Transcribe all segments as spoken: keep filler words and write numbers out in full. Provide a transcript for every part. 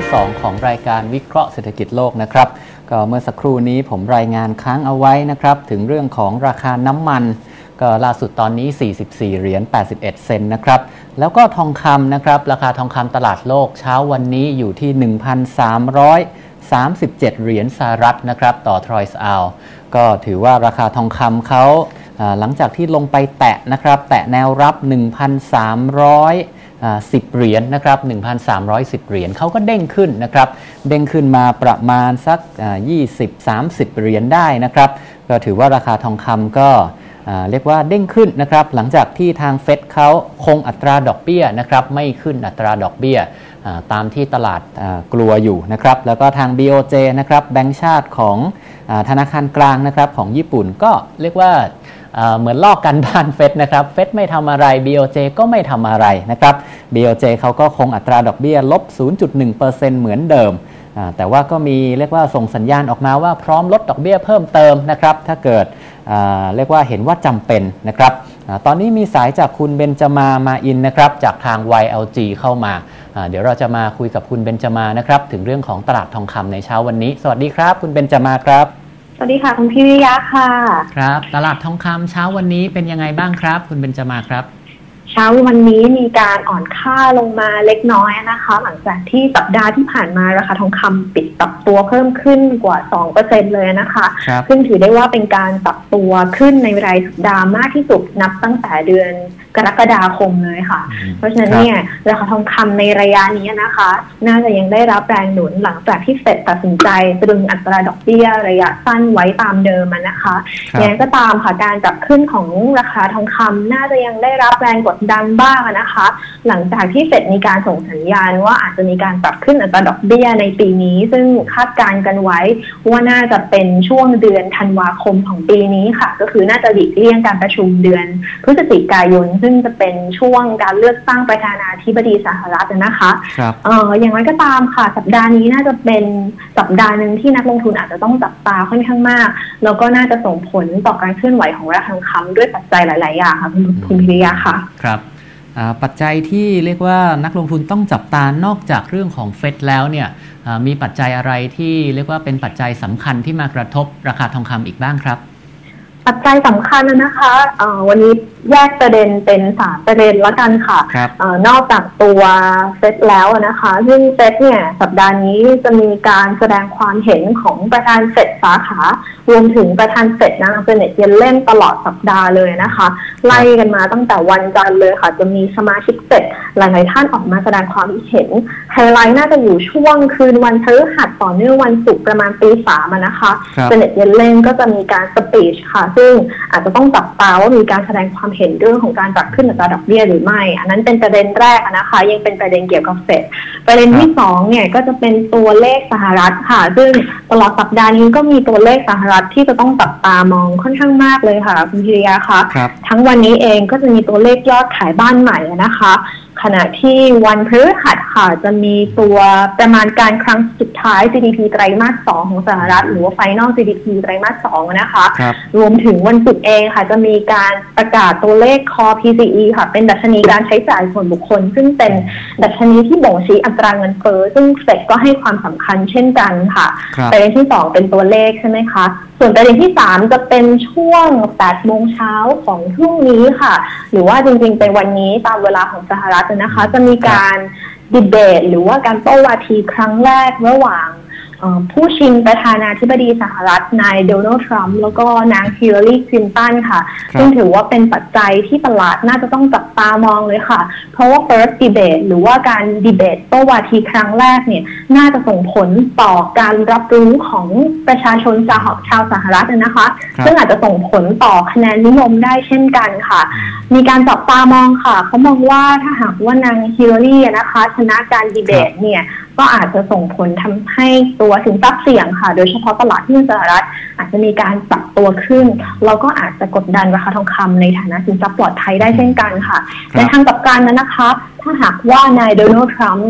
สองของรายการวิเคราะห์เศรษฐกิจโลกนะครับก็เมื่อสักครู่นี้ผมรายงานค้างเอาไว้นะครับถึงเรื่องของราคาน้ำมันก็ล่าสุดตอนนี้สี่สิบสี่เหรียญแปดสิบเอ็ดเซนต์นะครับแล้วก็ทองคำนะครับราคาทองคำตลาดโลกเช้าวันนี้อยู่ที่ หนึ่งพันสามร้อยสามสิบเจ็ด เหรียญสหรัฐนะครับต่อทรอยส์ออนซ์ก็ถือว่าราคาทองคำเขาหลังจากที่ลงไปแตะนะครับแตะแนวรับ หนึ่งพันสามร้อยสิบ เหรียญ น, นะครับ หนึ่งพันสามร้อยสิบ เหรียญเขาก็เด้งขึ้นนะครับเด้งขึ้นมาประมาณสักยี่สิบ สามสิบ เหรียญได้นะครับก็ถือว่าราคาทองคำก็เรียกว่าเด้งขึ้นนะครับหลังจากที่ทางเฟดเขาคงอัตราดอกเบี้ยนะครับไม่ขึ้นอัตราดอกเบี้ยตามที่ตลาดกลัวอยู่นะครับแล้วก็ทาง บี โอ เจ นะครับแบงก์ชาติของธนาคารกลางนะครับของญี่ปุ่นก็เรียกว่าเหมือนลอกกันบ้านเฟดนะครับเฟดไม่ทำอะไร บี โอ เจ ก็ไม่ทำอะไรนะครับ บี โอ เจ เขาก็คงอัตราดอกเบี้ยลบ ศูนย์จุดหนึ่งเปอร์เซ็นต์ เหมือนเดิมแต่ว่าก็มีเรียกว่าส่งสัญญาณออกมาว่าพร้อมลดดอกเบี้ยเพิ่มเติมนะครับถ้าเกิดเรียกว่าเห็นว่าจำเป็นนะครับตอนนี้มีสายจากคุณเบนจมามาอินนะครับจากทาง วาย แอล จี เข้ามาเดี๋ยวเราจะมาคุยกับคุณเบนจมานะครับถึงเรื่องของตลาดทองคำในเช้าวันนี้สวัสดีครับคุณเบนจมาครับสวัสดีค่ะคุณพิริยะค่ะครับตลาดทองคำเช้าวันนี้เป็นยังไงบ้างครับคุณเบนจมาครับเช้าวันนี้มีการอ่อนค่าลงมาเล็กน้อยนะคะหลังจากที่สัปดาห์ที่ผ่านมาราคาทองคำปิดปรับตัวเพิ่มขึ้นกว่า สองเปอร์เซ็นต์ เลยนะคะซึ่งถือได้ว่าเป็นการปรับตัวขึ้นในรายสัปดาห์มากที่สุดนับตั้งแต่เดือนกรกฎาคมเลยค่ะเพราะฉะนั้นเนี่ยราคาทองคำในระยะนี้นะคะน่าจะยังได้รับแรงหนุนหลังจากที่เฟดตัดสินใจตรึงอัตราดอกเบี้ยระยะสั้นไว้ตามเดิมนะคะอย่างไรก็ตามค่ะการปรับขึ้นของราคาทองคำน่าจะยังได้รับแรงกดดันบ้างนะคะหลังจากที่เฟดมีการส่งสัญญาณว่าอาจจะมีการปรับขึ้นอัตราดอกเบี้ยในปีนี้ซึ่งคาดการณ์กันไว้ว่าน่าจะเป็นช่วงเดือนธันวาคมของปีนี้ค่ะก็คือน่าจะหลีกเลี่ยงการประชุมเดือนพฤศจิกายนซึ่งจะเป็นช่วงการเลือกตั้งประธานาธิบดีสหรัฐนะคะเอ่ออย่างไรก็ตามค่ะสัปดาห์นี้น่าจะเป็นสัปดาห์นึงที่นักลงทุนอาจจะต้องจับตาค่อนข้างมากแล้วก็น่าจะส่งผลต่อการเคลื่อนไหวของราคาทองคำด้วยปัจจัยหลายๆอย่างค่ะคุณพิริยะค่ะครับปัจจัยที่เรียกว่านักลงทุนต้องจับตานอกจากเรื่องของเฟดแล้วเนี่ยมีปัจจัยอะไรที่เรียกว่าเป็นปัจจัยสำคัญที่มากระทบราคาทองคำอีกบ้างครับปัจจัยสำคัญนะคะวันนี้แยกประเด็นเป็นสามประเด็นแล้วกันค่ะนอกจากตัวเฟดแล้วนะคะซึ่งเฟดเนี่ยสัปดาห์นี้จะมีการแสดงความเห็นของประธานเฟดสาขารวมถึงประธานเฟดนางเจเน็ตเยลเลนตลอดสัปดาห์เลยนะคะไล่กันมาตั้งแต่วันจันทร์เลยค่ะจะมีสมาชิกเฟดหลายๆท่านออกมาแสดงความเห็นไฮไลท์น่าจะอยู่ช่วงคืนวันพฤหัสต่อเนื่องวันศุกร์ประมาณตีสามนะคะเจเน็ตเยลเลนก็จะมีการสปีชค่ะซึ่งอาจจะต้องจับตาว่ามีการแสดงความเห็นเรื่องของการปรับขึ้นอัตราดอกเบี้ยหรือไม่อันนั้นเป็นประเด็นแรกนะคะยังเป็นประเด็นเกี่ยวกับเฟดประเด็นที่สองเนี่ยก็จะเป็นตัวเลขสหรัฐค่ะซึ่งตลอดสัปดาห์นี้ก็มีตัวเลขสหรัฐที่จะต้องจับตามองค่อนข้างมากเลยค่ะคุณพิริยะคะทั้งวันนี้เองก็จะมีตัวเลขยอดขายบ้านใหม่นะคะขณะที่วันพฤหัสค่ะจะมีตัวประมาณการครั้งสุดท้าย จี ดี พี ไตรมาสสองของสหรัฐหรือว่า Final จี ดี พี ไตรมาสสองนะคะรวมถึงวันศุกร์เองค่ะจะมีการประกาศตัวเลข Core พี ซี อี ค่ะเป็นดัชนีการใช้จ่ายส่วนบุคคลซึ่งเป็นดัชนีที่บ่งชี้อัตราเงินเฟ้อซึ่งเฟดก็ให้ความสำคัญเช่นกันค่ะประเด็นที่สองเป็นตัวเลขใช่ไหมคะส่วนประเด็นที่สามจะเป็นช่วง แปดโมงเช้าของพรุ่งนี้ค่ะหรือว่าจริงๆเป็นวันนี้ตามเวลาของสหรัฐนะคะจะมีการดีเบตหรือว่าการโต้วาทีครั้งแรกระหว่างผู้ชิงประธานาธิบดีสหรัฐนายโดนัลด์ทรัมป์แล้วก็นางฮิลลารีคลินตันค่ะซึ่งถือว่าเป็นปัจจัยที่ตลาดน่าจะต้องจับตามองเลยค่ะเพราะว่า first debate หรือว่าการดีเบตโต้วาทีครั้งแรกเนี่ยน่าจะส่งผลต่อการรับรู้ของประชาชนชาวชาวสหรัฐนะคะซึ่งอาจจะส่งผลต่อคะแนนนิยมได้เช่นกันค่ะมีการจับตามองค่ะเขามองว่าถ้าหากว่านางฮิลลารีนะคะชนะการดีเบตเนี่ยก็อาจจะส่งผลทำให้ตัวสินทรัพย์เสี่ยงค่ะโดยเฉพาะตลาดหุ้นสหรัฐอาจจะมีการปรับตัวขึ้นแล้วก็อาจจะกดดันราคาทองคำในฐานะสินทรัพย์ปลอดภัยได้เช่นกันค่ะในทางกลับกันนั้นนะคะถ้าหากว่านายโดนัลด์ทรัมป์เนี่ย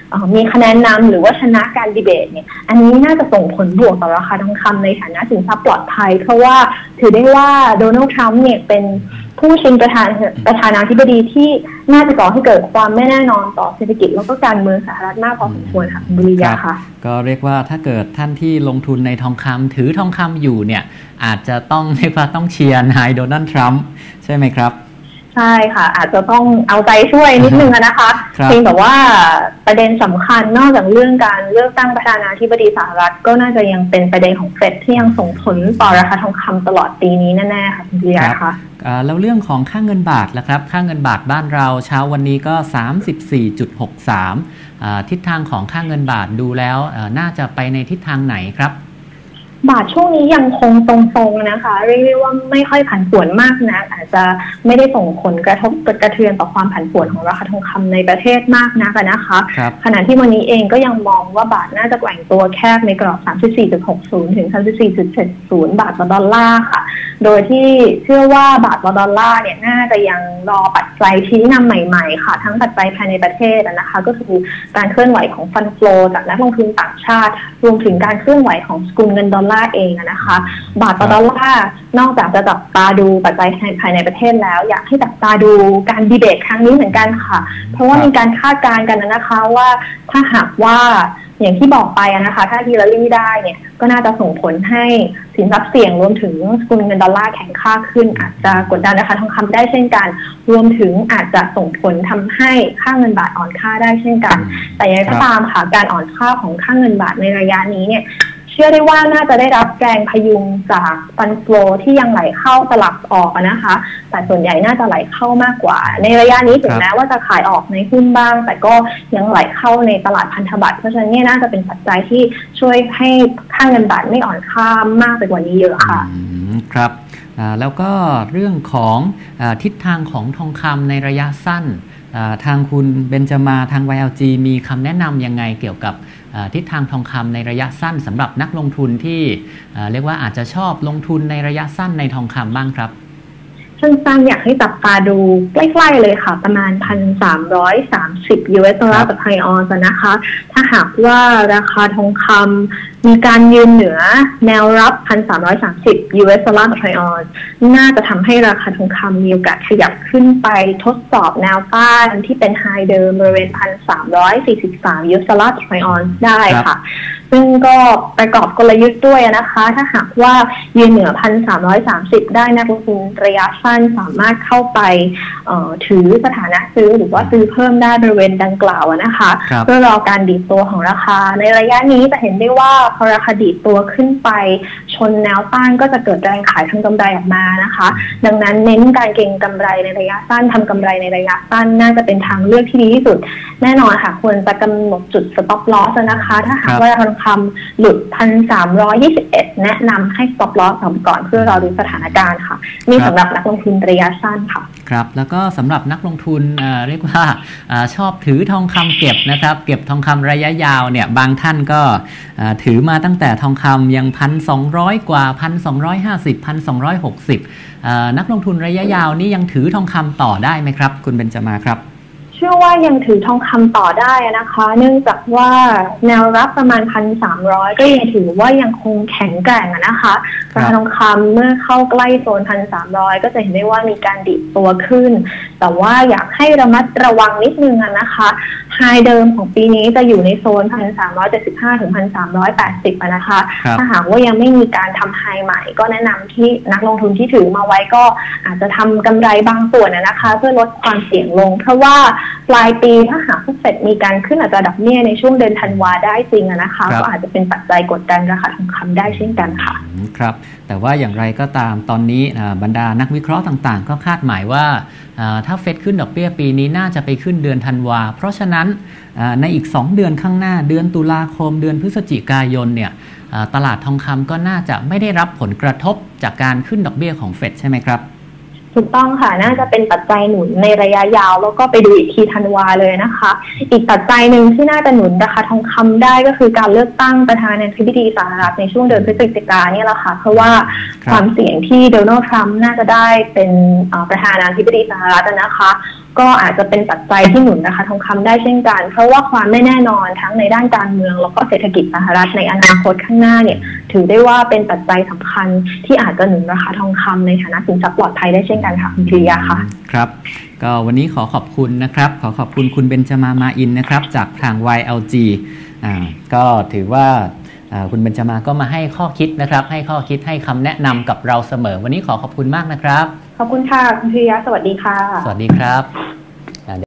มีคะแนนนำหรือว่าชนะการดีเบตเนี่ยอันนี้น่าจะส่งผลบวกต่อราคาทองคำในฐานะสินทรัพย์ปลอดภัยเพราะว่าถือได้ว่าโดนัลด์ทรัมป์เนี่ยเป็นผู้ชิงประธานประธานาธิบดีที่น่าจะก่อให้เกิดความไม่แน่นอนต่อเศรษฐกิจแล้วก็การเมืองสหรัฐมากพอสมควรค่ะคุณบุริยาค่ะก็เรียกว่าถ้าเกิดท่านที่ลงทุนในทองคำถือทองคำอยู่เนี่ยอาจจะต้องเรียกว่าต้องเชียร์นายโดนัลด์ทรัมป์ใช่ไหมครับใช่ค่ะอาจจะต้องเอาใจช่วยนิดนึงนะคะเพียงแต่ว่าประเด็นสำคัญนอกจากเรื่องการเลือกตั้งประธานาธิบดีสหรัฐก็น่าจะยังเป็นประเด็นของเฟดที่ยังส่งผลต่อราคาทองคำตลอดปีนี้แน่ๆค่ะคุณเบียร์ค่ะแล้วเรื่องของค่าเงินบาทล่ะครับค่าเงินบาทบ้านเราเช้าวันนี้ก็ สามสิบสี่จุดหกสาม ทิศทางของค่าเงินบาทดูแล้วน่าจะไปในทิศทางไหนครับบาทช่วงนี้ยังคงทรงๆนะคะเรียกได้ว่าไม่ค่อยผันผวนมากนะอาจจะไม่ได้ส่งผลกระทบกระเทือนต่อความผันผวนของราคาทองคำในประเทศมากนักนะคะขณะที่วันนี้เองก็ยังมองว่าบาทน่าจะแกว่งตัวแคบในกรอบ สามสิบสี่จุดหกศูนย์ ถึง สามสิบสี่จุดเจ็ดศูนย์ บาทต่อดอลลาร์ค่ะโดยที่เชื่อว่าบาทต่อดอลลาร์เนี่ยน่าจะยังรอปัจจัยชี้นำใหม่ๆค่ะทั้งปัจจัยภายในประเทศนะคะก็คือการเคลื่อนไหวของฟันโฟลจากนักลงทุนต่างชาติรวมถึงการเคลื่อนไหวของสกุลเงินดอลลาร์เองนะคะบาทต่อดอลลาร์นอกจากจะจับตาดูปัจจัยภายในประเทศแล้วอยากให้จับตาดูการดีเบตครั้งนี้เหมือนกันค่ะเพราะว่ามีการคาดการณ์กันนะคะว่าถ้าหากว่าอย่างที่บอกไปนะคะถ้าฮิลลารีได้เนี่ยก็น่าจะส่งผลให้สินทรัพย์เสี่ยงรวมถึงสกุลเงินดอลลาร์แข็งค่าขึ้นอาจจะกดดันราคาทองคำได้เช่นกันรวมถึงอาจจะส่งผลทำให้ค่าเงินบาทอ่อนค่าได้เช่นกันแต่อย่างไรก็ตามค่ะการอ่อนค่าของค่าเงินบาทในระยะนี้เนี่ยเชื่อได้ว่าน่าจะได้รับแรงพยุงจากฟันโฟลที่ยังไหลเข้าสลับออกนะคะแต่ส่วนใหญ่น่าจะไหลเข้ามากกว่าในระยะนี้ถึงแม้ว่าจะขายออกในหุ้นบ้างแต่ก็ยังไหลเข้าในตลาดพันธบัตรเพราะฉะนั้นนี่น่าจะเป็นปัจจัยที่ช่วยให้ค่าเงินบาทไม่อ่อนค่ามากไปกว่านี้เยอะค่ะครับแล้วก็เรื่องของทิศทางของทองคำในระยะสั้นทางคุณเบญจมาทาง วาย แอล จี มีคำแนะนำยังไงเกี่ยวกับทิศทางทองคำในระยะสั้นสำหรับนักลงทุนที่เรียกว่าอาจจะชอบลงทุนในระยะสั้นในทองคำบ้างครับสั้นๆอยากให้จับตาดูใกล้ๆเลยค่ะประมาณ หนึ่งพันสามร้อยสามสิบ ยู เอส ดอลลาร์ต่อไทยออนซ์นะคะถ้าหากว่าราคาทองคำมีการยืนเหนือแนวรับ หนึ่งพันสามร้อยสามสิบ ยู เอส ดอลลาร์ต่อไทยออนซ์น่าจะทำให้ราคาทองคำมีโอกาสขยับขึ้นไปทดสอบแนวต้านที่เป็นไฮเดิมบริเวณ หนึ่งพันสามร้อยสี่สิบสาม ยู เอส ดอลลาร์ต่อไทยออนซ์ได้ค่ะซึ่งก็ประกอบกลยุทธ์ด้วยนะคะถ้าหากว่ายืนเหนือ หนึ่งพันสามร้อยสามสิบ ได้นักลงทุนระยะสั้นสามารถเข้าไปถือสถานะซื้อหรือว่าซื้อเพิ่มได้บริเวณดังกล่าวนะคะเพื่อรอการดีดตัวของราคาในระยะนี้จะเห็นได้ว่าพอราคาดีดตัวขึ้นไปชนแนวต้านก็จะเกิดแรงขายทางกำไรออกมานะคะดังนั้นเน้นการเก็งกำไรในระยะสั้นทำกำไรในระยะสั้นน่าจะเป็นทางเลือกที่ดีที่สุดแน่นอนค่ะควรจะกำหนดจุด stop loss นะคะถ้าหากว่าทองคำหลุด หนึ่งพันสามร้อยยี่สิบเอ็ด แนะนำให้ stop loss ก่อนเพื่อรอดูสถานการณ์ค่ะนี่สำหรับนักลงทุนระยะสั้นค่ะครับแล้วก็สำหรับนักลงทุนเอ่อเรียกว่าอชอบถือทองคำเก็บนะครับเก็บทองคำระยะยาวเนี่ยบางท่านก็ถือมาตั้งแต่ทองคำยัง หนึ่งพันสองร้อย กว่า หนึ่งพันสองร้อยห้าสิบ หนึ่งพันสองร้อยหกสิบ นักลงทุนระยะยาวนี่ยังถือทองคำต่อได้ไหมครับคุณเบญจมาครับเชื่อว่ายังถือทองคำต่อได้นะคะเนื่องจากว่าแนวรับประมาณ หนึ่งพันสามร้อย ก็ยังถือว่ายังคงแข็งแกร่งนะคะราคาทองคำเมื่อเข้าใกล้โซน หนึ่งพันสามร้อย ก็จะเห็นได้ว่ามีการดิดตัวขึ้นแต่ว่าอยากให้ระมัดระวังนิดนึงนะคะไฮเดิมของปีนี้จะอยู่ในโซน หนึ่งพันสามร้อยเจ็ดสิบห้า ถึง หนึ่งพันสามร้อยแปดสิบ นะคะถ้าหากว่ายังไม่มีการทำไฮใหม่ก็แนะนำที่นักลงทุนที่ถือมาไว้ก็อาจจะทำกำไรบางส่วนนะคะเพื่อลดความเสี่ยงลงเพราะว่าปลายปีถ้าหากเฟดมีการขึ้นอัตราดอกเบี้ยในช่วงเดือนธันวาได้จริงนะคะก็อาจจะเป็นปัจจัยกดดันราคาทองคำได้เช่นกันค่ะครับแต่ว่าอย่างไรก็ตามตอนนี้บรรดานักวิเคราะห์ต่างๆก็คาดหมายว่าถ้าเฟดขึ้นดอกเบี้ยปีนี้น่าจะไปขึ้นเดือนธันวาเพราะฉะนั้นในอีกสองเดือนข้างหน้าเดือนตุลาคมเดือนพฤศจิกายนเนี่ยตลาดทองคำก็น่าจะไม่ได้รับผลกระทบจากการขึ้นดอกเบี้ยของเฟดใช่ไหมครับใถูกต้องค่ะน่าจะเป็นปัจจัยหนุนในระยะยาวแล้วก็ไปดูอีกทีธันวาเลยนะคะอีกปัจจัยหนึ่งที่น่าจะหนุนราคาทองคำได้ก็คือการเลือกตั้งประธานาธิบดีสหรัฐในช่วงเดือนพฤศจิกายนนี่แหละค่ะเพราะว่าความเสี่ยงที่โดนัลด์ทรัมป์น่าจะได้เป็นประธานาธิบดีสหรัฐนะคะก็อาจจะเป็นปัจจัยที่หนุนราคาทองคำได้เช่นกันเพราะว่าความไม่แน่นอนทั้งในด้านการเมืองแล้วก็เศรษฐกิจสหรัฐในอนาคตข้างหน้าเนี่ยถือได้ว่าเป็นปัจจัยสำคัญที่อาจจะหนุนราคาทองคำในฐานะสินทรัพย์ปลอดภัยได้เช่นกันค่ะคุณพิริยาค่ะครับก็วันนี้ขอขอบคุณนะครับขอขอบคุณคุณเบญจมามาอินนะครับจากทาง วาย แอล จี อ่าก็ถือว่าคุณเบญจมาก็มาให้ข้อคิดนะครับให้ข้อคิดให้คำแนะนำกับเราเสมอวันนี้ขอขอบคุณมากนะครับขอบคุณค่ะคุณพิริยาสวัสดีค่ะสวัสดีครับ